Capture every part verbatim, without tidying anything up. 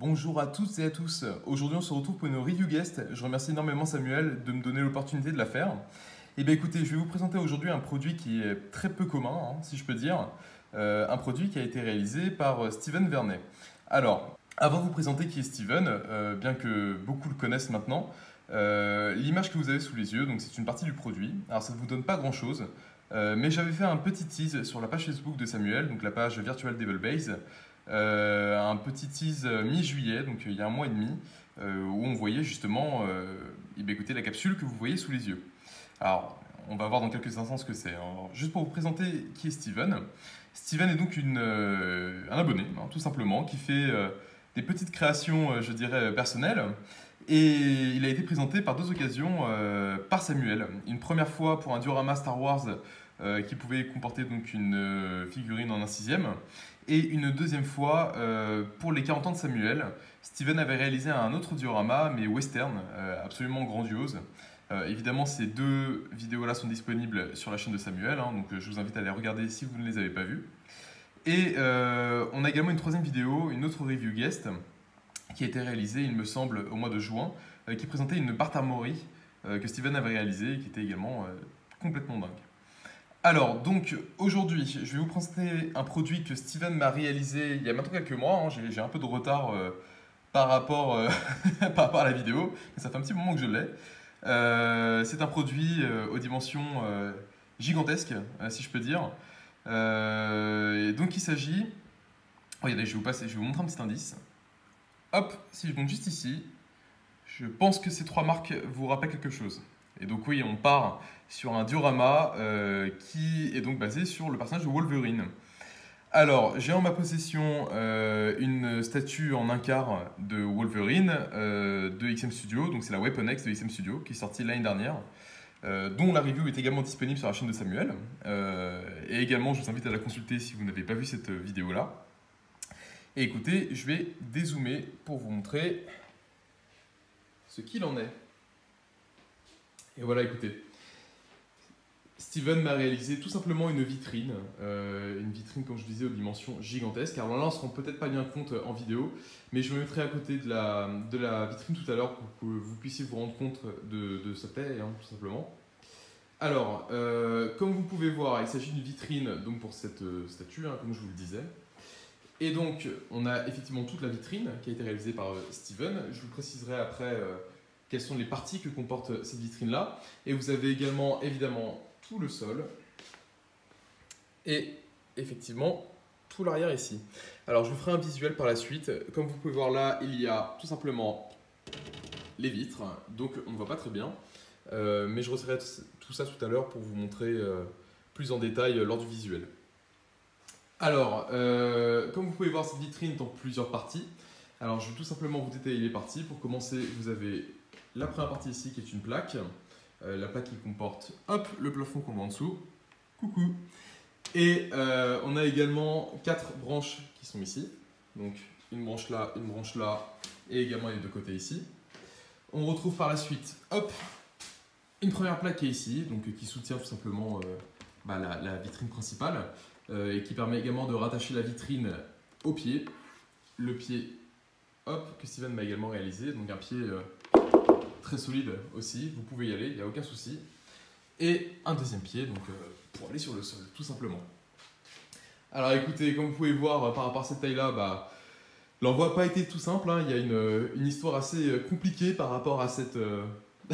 Bonjour à toutes et à tous. Aujourd'hui, on se retrouve pour une review guest. Je remercie énormément Samuel de me donner l'opportunité de la faire. Et bien écoutez, je vais vous présenter aujourd'hui un produit qui est très peu commun, hein, si je peux dire. Euh, un produit qui a été réalisé par Steven Vernet. Alors, avant de vous présenter qui est Steven, euh, bien que beaucoup le connaissent maintenant, euh, l'image que vous avez sous les yeux, donc c'est une partie du produit. Alors ça ne vous donne pas grand-chose, euh, mais j'avais fait un petit tease sur la page Facebook de Samuel, donc la page Virtual Devil Base. Euh, un petit tease mi-juillet, donc il y a un mois et demi, euh, où on voyait justement euh, eh bien, écoutez, la capsule que vous voyez sous les yeux. Alors, on va voir dans quelques instants ce que c'est. Alors, juste pour vous présenter qui est Steven. Steven est donc une, euh, un abonné, hein, tout simplement, qui fait euh, des petites créations, euh, je dirais, personnelles. Et il a été présenté par deux occasions euh, par Samuel. Une première fois pour un diorama Star Wars euh, qui pouvait comporter donc une euh, figurine en un sixième. Et une deuxième fois euh, pour les quarante ans de Samuel. Steven avait réalisé un autre diorama, mais western, euh, absolument grandiose. Euh, évidemment, ces deux vidéos-là sont disponibles sur la chaîne de Samuel, hein, donc je vous invite à les regarder si vous ne les avez pas vues. Et euh, on a également une troisième vidéo, une autre review guest, qui a été réalisée, il me semble, au mois de juin, euh, qui présentait une Bart Armory euh, que Steven avait réalisée, et qui était également euh, complètement dingue. Alors, donc, aujourd'hui, je vais vous présenter un produit que Steven m'a réalisé il y a maintenant quelques mois, hein, j'ai un peu de retard euh, par, rapport, euh, par rapport à la vidéo, mais ça fait un petit moment que je l'ai. Euh, c'est un produit euh, aux dimensions euh, gigantesques, euh, si je peux dire. Euh, et donc, il s'agit... Regardez, je vais vous passer, je vais vous montrer un petit indice. Hop, si je monte juste ici, je pense que ces trois marques vous rappellent quelque chose. Et donc oui, on part sur un diorama euh, qui est donc basé sur le personnage de Wolverine. Alors, j'ai en ma possession euh, une statue en un quart de Wolverine euh, de X M Studio, donc c'est la Weapon X de X M Studio qui est sortie l'année dernière, euh, dont la review est également disponible sur la chaîne de Samuel. Euh, et également, je vous invite à la consulter si vous n'avez pas vu cette vidéo-là. Et écoutez, je vais dézoomer pour vous montrer ce qu'il en est. Et voilà, écoutez. Steven m'a réalisé tout simplement une vitrine, euh, une vitrine comme je disais aux dimensions gigantesques. Alors là on ne se rend peut-être pas bien compte en vidéo, mais je me mettrai à côté de la, de la vitrine tout à l'heure pour que vous puissiez vous rendre compte de, de sa taille, hein, tout simplement. Alors, euh, comme vous pouvez voir, il s'agit d'une vitrine donc pour cette euh, statue, hein, comme je vous le disais. Et donc, on a effectivement toute la vitrine qui a été réalisée par euh, Steven. Je vous préciserai après euh, quelles sont les parties que comporte cette vitrine-là. Et vous avez également, évidemment, tout le sol et effectivement tout l'arrière ici. Alors je vous ferai un visuel par la suite. Comme vous pouvez voir là, il y a tout simplement les vitres, donc on ne voit pas très bien, euh, mais je retirerai tout ça tout à l'heure pour vous montrer euh, plus en détail lors du visuel. Alors, euh, comme vous pouvez voir, cette vitrine est en plusieurs parties. Alors je vais tout simplement vous détailler les parties. Pour commencer, vous avez la première partie ici qui est une plaque. Euh, la plaque qui comporte hop, le plafond qu'on voit en dessous. Coucou. Et euh, on a également quatre branches qui sont ici. Donc une branche là, une branche là, et également les deux côtés ici. On retrouve par la suite, hop, une première plaque qui est ici, donc qui soutient tout simplement euh, bah, la, la vitrine principale euh, et qui permet également de rattacher la vitrine au pied. Le pied, hop, que Steven m'a également réalisé, donc un pied euh, très solide aussi, vous pouvez y aller, il n'y a aucun souci. Et un deuxième pied, donc euh, pour aller sur le sol, tout simplement. Alors écoutez, comme vous pouvez voir, par rapport à cette taille-là, bah, l'envoi n'a pas été tout simple, hein. Il y a une, une histoire assez compliquée par rapport à cette, euh,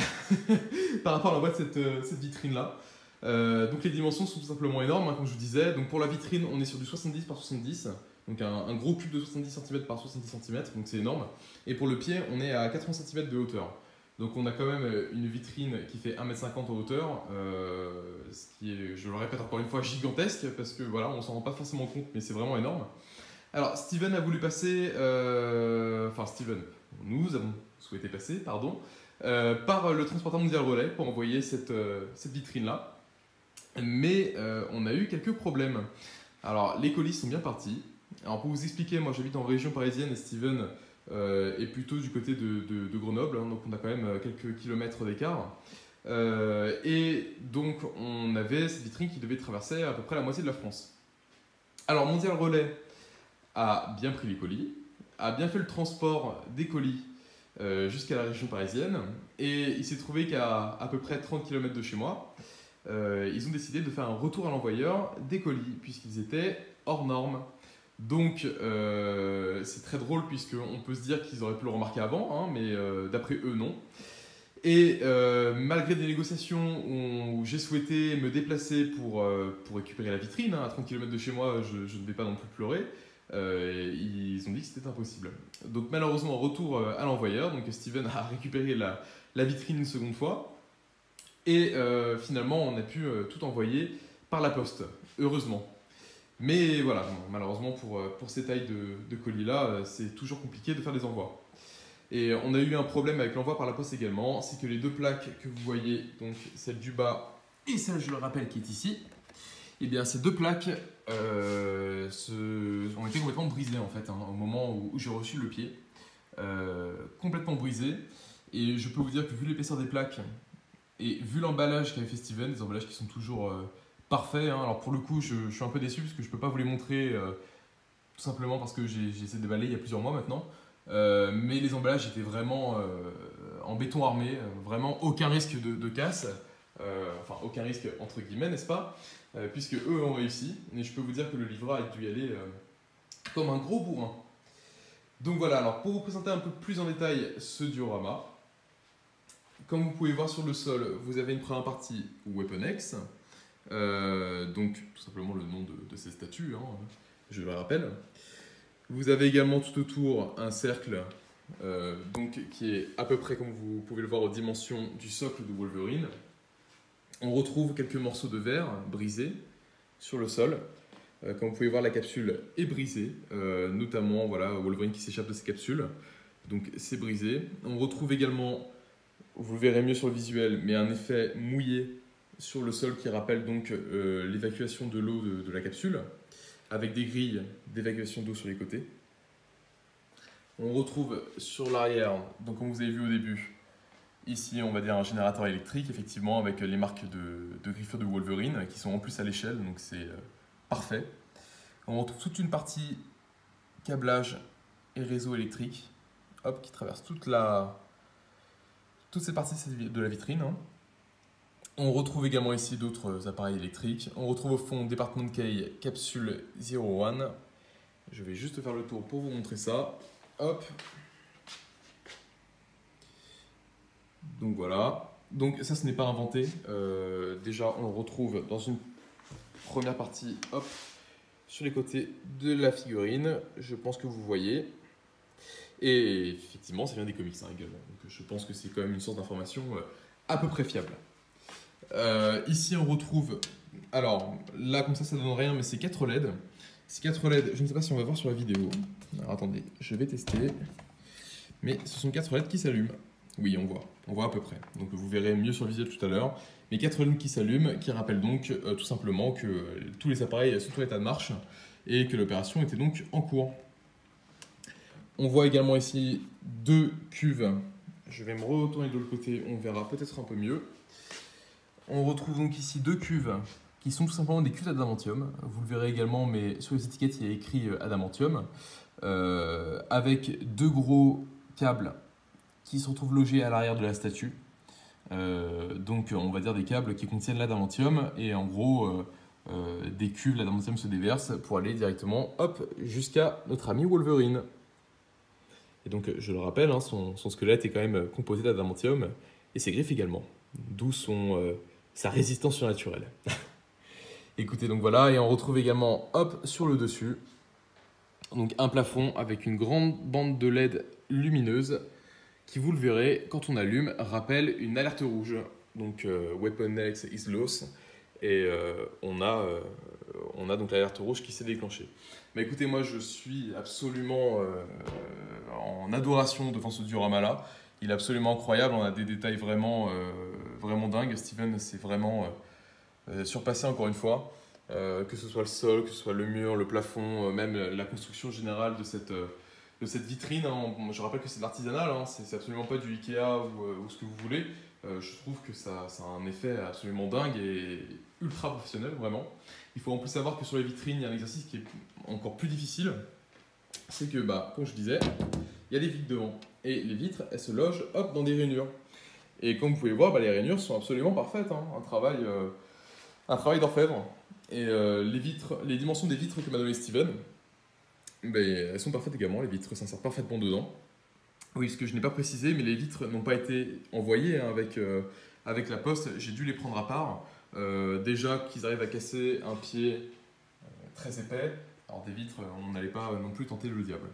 par rapport à l'envoi de cette, euh, cette vitrine-là. Euh, donc les dimensions sont tout simplement énormes, hein, comme je vous disais. Donc pour la vitrine, on est sur du soixante-dix par soixante-dix, donc un, un gros cube de soixante-dix centimètres par soixante-dix centimètres, donc c'est énorme. Et pour le pied, on est à quatre-vingts centimètres de hauteur. Donc on a quand même une vitrine qui fait un mètre cinquante en hauteur, euh, ce qui est, je le répète encore une fois, gigantesque, parce que voilà, on s'en rend pas forcément compte, mais c'est vraiment énorme. Alors Steven a voulu passer, euh, enfin Steven, nous avons souhaité passer, pardon, euh, par le transporteur mondial relais pour envoyer cette, euh, cette vitrine-là. Mais euh, on a eu quelques problèmes. Alors les colis sont bien partis. Alors pour vous expliquer, moi j'habite en région parisienne et Steven Euh, et plutôt du côté de, de, de Grenoble, hein, donc on a quand même quelques kilomètres d'écart. Euh, et donc on avait cette vitrine qui devait traverser à peu près la moitié de la France. Alors Mondial Relais a bien pris les colis, a bien fait le transport des colis euh, jusqu'à la région parisienne et il s'est trouvé qu'à à peu près trente kilomètres de chez moi, euh, ils ont décidé de faire un retour à l'envoyeur des colis puisqu'ils étaient hors normes. Donc euh, c'est très drôle puisqu'on peut se dire qu'ils auraient pu le remarquer avant, hein, mais euh, d'après eux non. Et euh, malgré des négociations où j'ai souhaité me déplacer pour, euh, pour récupérer la vitrine, hein, à trente kilomètres de chez moi, je, je ne vais pas non plus pleurer, euh, ils ont dit que c'était impossible. Donc malheureusement, retour à l'envoyeur, donc Steven a récupéré la, la vitrine une seconde fois, et euh, finalement on a pu euh, tout envoyer par la poste, heureusement. Mais voilà, malheureusement pour, pour ces tailles de, de colis-là, c'est toujours compliqué de faire des envois. Et on a eu un problème avec l'envoi par la poste également, c'est que les deux plaques que vous voyez, donc celle du bas et celle, je le rappelle, qui est ici, et bien ces deux plaques euh, se, ont été complètement brisées en fait, hein, au moment où, où j'ai reçu le pied, euh, complètement brisées. Et je peux vous dire que vu l'épaisseur des plaques et vu l'emballage qu'avait fait Steven, des emballages qui sont toujours euh, parfaits, hein, alors pour le coup je, je suis un peu déçu parce que je ne peux pas vous les montrer euh, tout simplement parce que j'ai essayé de déballer il y a plusieurs mois maintenant. Euh, mais les emballages étaient vraiment euh, en béton armé, euh, vraiment aucun risque de, de casse, euh, enfin aucun risque entre guillemets, n'est-ce pas, euh, puisque eux ont réussi, et je peux vous dire que le livret a dû y aller euh, comme un gros bourrin. Donc voilà, alors pour vous présenter un peu plus en détail ce diorama, comme vous pouvez voir sur le sol, vous avez une première partie WeaponX, euh, donc tout simplement le nom de, de ces statues, hein, je le rappelle. Vous avez également tout autour un cercle euh, donc, qui est à peu près, comme vous pouvez le voir, aux dimensions du socle de Wolverine. On retrouve quelques morceaux de verre brisés sur le sol. Euh, comme vous pouvez voir, la capsule est brisée, euh, notamment voilà, Wolverine qui s'échappe de ses capsules. Donc c'est brisé. On retrouve également, vous le verrez mieux sur le visuel, mais un effet mouillé sur le sol qui rappelle donc euh, l'évacuation de l'eau de, de la capsule, avec des grilles d'évacuation d'eau sur les côtés. On retrouve sur l'arrière, donc comme vous avez vu au début, ici on va dire un générateur électrique, effectivement, avec les marques de, de griffure de Wolverine, qui sont en plus à l'échelle, donc c'est euh, parfait. On retrouve toute une partie câblage et réseau électrique, hop, qui traverse toute la, toutes ces parties de la vitrine. Hein. On retrouve également ici d'autres appareils électriques. On retrouve au fond Department Key Capsule zéro un. Je vais juste faire le tour pour vous montrer ça. Hop. Donc voilà. Donc ça, ce n'est pas inventé. Euh, déjà, on le retrouve dans une première partie, hop, sur les côtés de la figurine. Je pense que vous voyez. Et effectivement, ça vient des comics hein, également. Donc je pense que c'est quand même une source d'information euh, à peu près fiable. Euh, ici, on retrouve, alors là, comme ça, ça donne rien, mais c'est quatre L E D. Ces quatre L E D, je ne sais pas si on va voir sur la vidéo. Alors attendez, je vais tester. Mais ce sont quatre L E D qui s'allument. Oui, on voit, on voit à peu près. Donc vous verrez mieux sur le visuel tout à l'heure. Mais quatre L E D qui s'allument, qui rappellent donc euh, tout simplement que euh, tous les appareils sont en état de marche et que l'opération était donc en cours. On voit également ici deux cuves. Je vais me retourner de l'autre côté, on verra peut-être un peu mieux. On retrouve donc ici deux cuves qui sont tout simplement des cuves d'adamantium. Vous le verrez également, mais sur les étiquettes, il y a écrit adamantium, euh, avec deux gros câbles qui se retrouvent logés à l'arrière de la statue. Euh, donc, on va dire des câbles qui contiennent l'adamantium et en gros, euh, euh, des cuves, l'adamantium se déverse pour aller directement, hop, jusqu'à notre ami Wolverine. Et donc, je le rappelle, hein, son, son squelette est quand même composé d'adamantium et ses griffes également, d'où son... Euh, sa résistance surnaturelle. Écoutez, donc voilà, et on retrouve également, hop, sur le dessus, donc un plafond avec une grande bande de L E D lumineuse qui, vous le verrez, quand on allume, rappelle une alerte rouge. Donc euh, WeaponX is lost, et euh, on, a, euh, on a donc l'alerte rouge qui s'est déclenchée. Mais écoutez, moi je suis absolument euh, en adoration devant ce diorama-là. Il est absolument incroyable, on a des détails vraiment, euh, vraiment dingues. Steven s'est vraiment euh, surpassé encore une fois. Euh, que ce soit le sol, que ce soit le mur, le plafond, euh, même la construction générale de cette, euh, de cette vitrine. Hein. Je rappelle que c'est de l'artisanal, hein. C'est absolument pas du Ikea ou, euh, ou ce que vous voulez. Euh, je trouve que ça, ça a un effet absolument dingue et ultra professionnel, vraiment. Il faut en plus savoir que sur les vitrines, il y a un exercice qui est encore plus difficile. c'est que, bah, comme je disais, il y a des vitres devant. Et les vitres, elles se logent hop, dans des rainures. Et comme vous pouvez voir, bah, les rainures sont absolument parfaites. Hein. Un travail, euh, un travail d'orfèvre. Et euh, les, vitres, les dimensions des vitres que m'a donné Steven, bah, elles sont parfaites également. Les vitres s'insèrent parfaitement dedans. Oui, ce que je n'ai pas précisé, mais les vitres n'ont pas été envoyées hein, avec, euh, avec la poste. J'ai dû les prendre à part. Euh, déjà qu'ils arrivent à casser un pied euh, très épais. Alors des vitres, on n'allait pas non plus tenter le diable.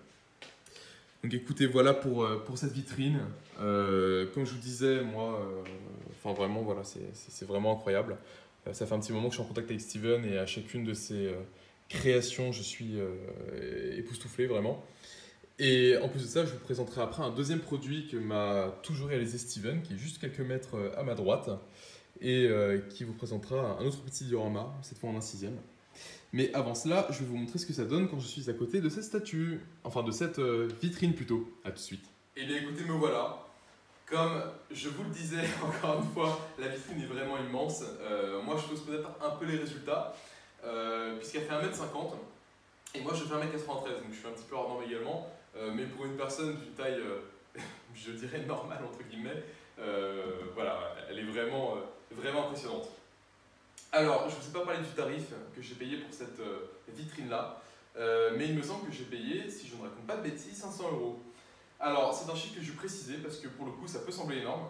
Donc écoutez, voilà pour, pour cette vitrine. Euh, comme je vous disais, moi, euh, enfin vraiment, voilà, c'est vraiment incroyable. Euh, ça fait un petit moment que je suis en contact avec Steven et à chacune de ses euh, créations, je suis euh, époustouflé, vraiment. Et en plus de ça, je vous présenterai après un deuxième produit que m'a toujours réalisé Steven, qui est juste quelques mètres à ma droite, et euh, qui vous présentera un autre petit diorama, cette fois en un sixième. Mais avant cela, je vais vous montrer ce que ça donne quand je suis à côté de cette statue, enfin de cette euh, vitrine plutôt. A tout de suite. Eh bien écoutez, me voilà. Comme je vous le disais encore une fois, la vitrine est vraiment immense. Euh, moi je pose peut-être un peu les résultats, euh, puisqu'elle fait un mètre cinquante, et moi je fais un mètre quatre-vingt-treize, donc je suis un petit peu hors norme également. Euh, mais pour une personne d'une taille, euh, je dirais normale entre guillemets, euh, voilà, elle est vraiment, euh, vraiment impressionnante. Alors, je ne vous ai pas parlé du tarif que j'ai payé pour cette euh, vitrine-là, euh, mais il me semble que j'ai payé, si je ne raconte pas de bêtises, cinq cents euros. Alors, c'est un chiffre que je vais préciser parce que pour le coup, ça peut sembler énorme.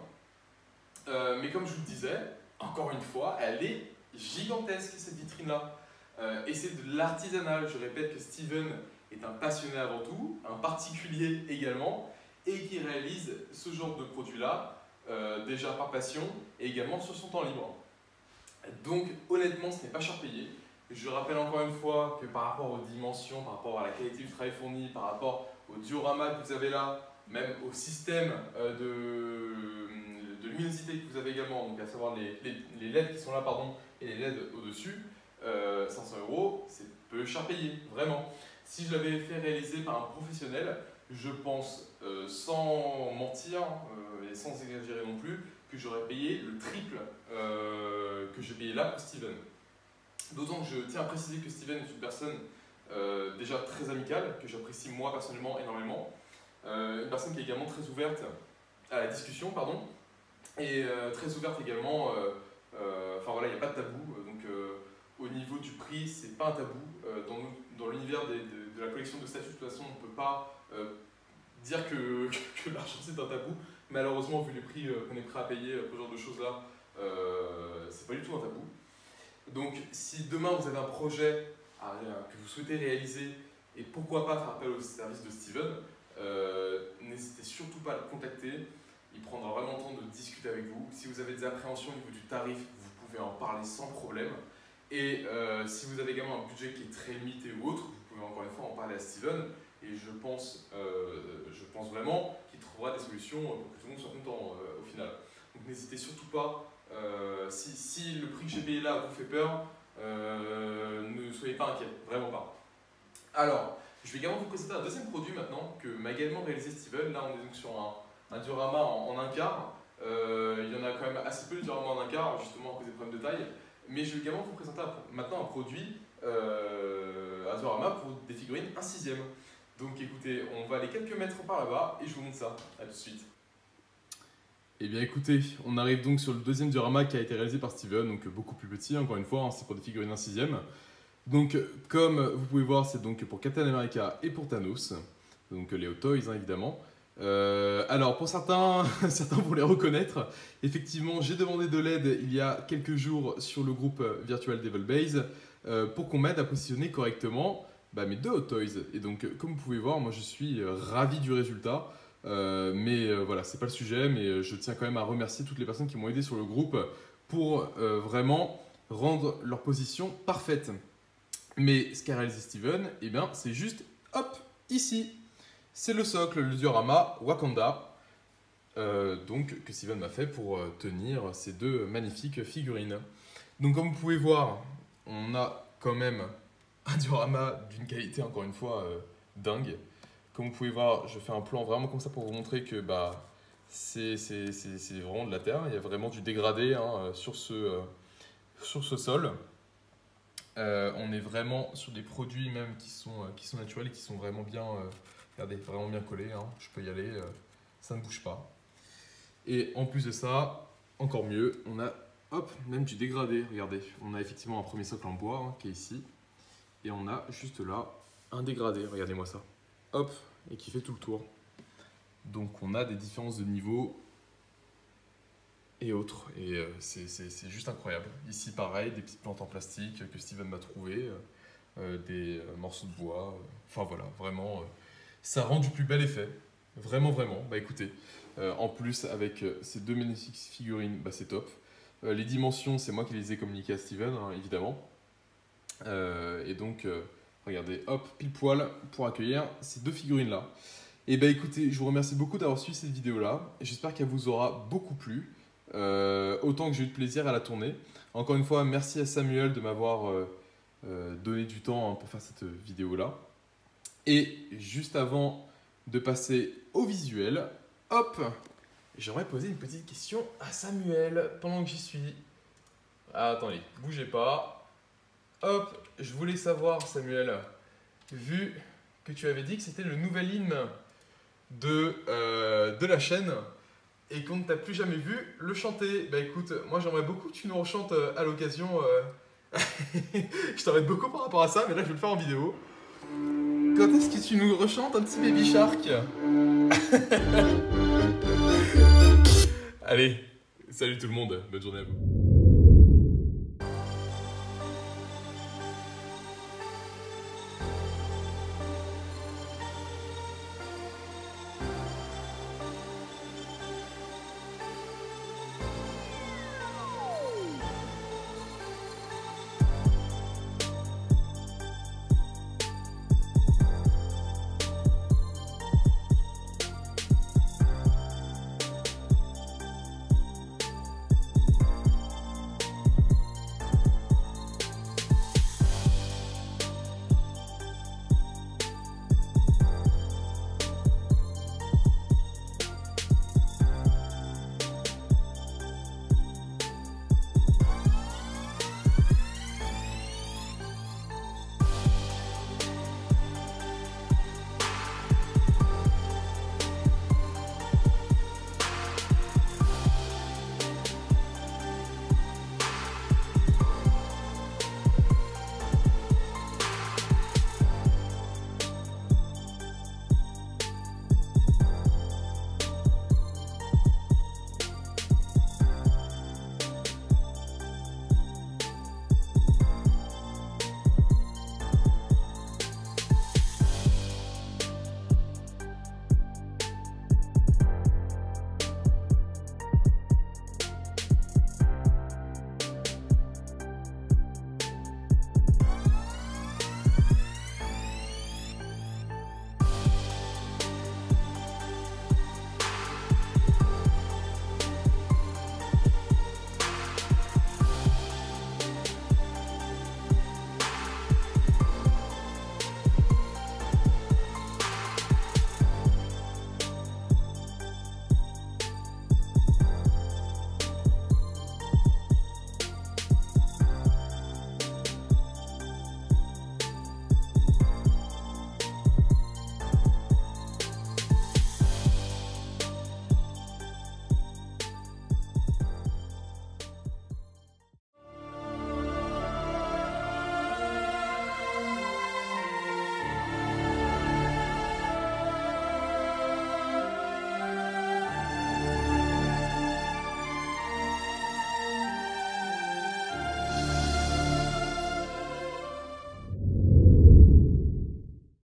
Euh, mais comme je vous le disais, encore une fois, elle est gigantesque cette vitrine-là. Euh, et c'est de l'artisanal. Je répète que Steven est un passionné avant tout, un particulier également, et qui réalise ce genre de produit-là, euh, déjà par passion et également sur son temps libre. Donc honnêtement, ce n'est pas cher payé. Je rappelle encore une fois que par rapport aux dimensions, par rapport à la qualité du travail fourni, par rapport au diorama que vous avez là, même au système de, de luminosité que vous avez également, donc à savoir les, les, les L E D qui sont là pardon, et les L E D au-dessus, euh, cinq cents euros, c'est peu cher payé, vraiment. Si je l'avais fait réaliser par un professionnel, je pense, euh, sans mentir euh, et sans exagérer non plus, que j'aurais payé le triple euh, que j'ai payé là pour Steven. D'autant que je tiens à préciser que Steven est une personne euh, déjà très amicale, que j'apprécie moi personnellement énormément, euh, une personne qui est également très ouverte à la discussion, pardon, et euh, très ouverte également, euh, euh, enfin voilà, il n'y a pas de tabou, donc euh, au niveau du prix, c'est pas un tabou. Euh, dans dans l'univers de, de la collection de statues, de toute façon, on ne peut pas euh, dire que, que l'argent c'est un tabou. Malheureusement, vu les prix euh, qu'on est prêt à payer pour ce genre de choses-là, euh, c'est pas du tout un tabou. Donc, si demain vous avez un projet à, que vous souhaitez réaliser et pourquoi pas faire appel au service de Steven, euh, n'hésitez surtout pas à le contacter. Il prendra vraiment le temps de discuter avec vous. Si vous avez des appréhensions au niveau du tarif, vous pouvez en parler sans problème. Et euh, si vous avez également un budget qui est très limité ou autre, vous pouvez encore une fois en parler à Steven. Et je pense, euh, je pense vraiment qu'il trouvera des solutions pour que tout le monde soit content euh, au final. Donc n'hésitez surtout pas, euh, si, si le prix que j'ai payé là vous fait peur, euh, ne soyez pas inquiets, vraiment pas. Alors, je vais également vous présenter un deuxième produit maintenant que m'a également réalisé Steven. Là on est donc sur un, un diorama en, en un quart. Euh, il y en a quand même assez peu de diorama en un quart, justement à cause des problèmes de taille. Mais je vais également vous présenter un, maintenant un produit, euh, un diorama pour des figurines un sixième. Donc écoutez, on va aller quelques mètres par là-bas et je vous montre ça. A tout de suite. Eh bien écoutez, on arrive donc sur le deuxième diorama qui a été réalisé par Steven, donc beaucoup plus petit, encore une fois, hein, c'est pour des figurines un sixième. Donc comme vous pouvez voir, c'est donc pour Captain America et pour Thanos, donc les Hot Toys hein, évidemment. Euh, alors pour certains, certains vont les reconnaître, effectivement j'ai demandé de l'aide il y a quelques jours sur le groupe Virtual Devil Base euh, pour qu'on m'aide à positionner correctement bah, mes deux Hot Toys. Et donc comme vous pouvez voir, moi je suis ravi du résultat, euh, mais euh, voilà, c'est pas le sujet, mais je tiens quand même à remercier toutes les personnes qui m'ont aidé sur le groupe pour euh, vraiment rendre leur position parfaite. Mais ce qu'a réalisé Steven, eh bien c'est juste hop, ici. C'est le socle, le diorama Wakanda, euh, donc, que Steven m'a fait pour euh, tenir ces deux magnifiques figurines. Donc comme vous pouvez voir, on a quand même un diorama d'une qualité encore une fois euh, dingue. Comme vous pouvez voir, je fais un plan vraiment comme ça pour vous montrer que bah, c'est vraiment de la terre, il y a vraiment du dégradé hein, sur, ce, euh, sur ce sol. Euh, on est vraiment sur des produits même qui sont, euh, qui sont naturels et qui sont vraiment bien, euh, regardez, vraiment bien collés. Hein. Je peux y aller, euh, ça ne bouge pas. Et en plus de ça, encore mieux, on a hop, même du dégradé. Regardez, on a effectivement un premier socle en bois hein, qui est ici. Et on a juste là un dégradé, regardez-moi ça. Hop, et qui fait tout le tour. Donc on a des différences de niveau et autres. Et euh, c'est juste incroyable. Ici pareil, des petites plantes en plastique que Steven m'a trouvées, euh, des euh, morceaux de bois. Euh, enfin voilà, vraiment, euh, ça rend du plus bel effet. Vraiment, vraiment. Bah écoutez, euh, en plus avec euh, ces deux magnifiques figurines, bah c'est top. Euh, les dimensions, c'est moi qui les ai communiquées à Steven, hein, évidemment. Euh, et donc, euh, regardez, hop, pile poil pour accueillir ces deux figurines-là. Et bah écoutez, je vous remercie beaucoup d'avoir suivi cette vidéo-là. J'espère qu'elle vous aura beaucoup plu, euh, autant que j'ai eu de plaisir à la tourner. Encore une fois, merci à Samuel de m'avoir euh, euh, donné du temps hein, pour faire cette vidéo-là. Et juste avant de passer au visuel, hop, j'aimerais poser une petite question à Samuel pendant que j'y suis. Ah, attendez, bougez pas. Hop, je voulais savoir, Samuel, vu que tu avais dit que c'était le nouvel hymne de, euh, de la chaîne et qu'on ne t'a plus jamais vu le chanter. Bah écoute, moi j'aimerais beaucoup que tu nous rechantes euh, à l'occasion. Euh... je t'embête beaucoup par rapport à ça, mais là je vais le faire en vidéo. Quand est-ce que tu nous rechantes un petit Baby Shark? Allez, salut tout le monde, bonne journée à vous.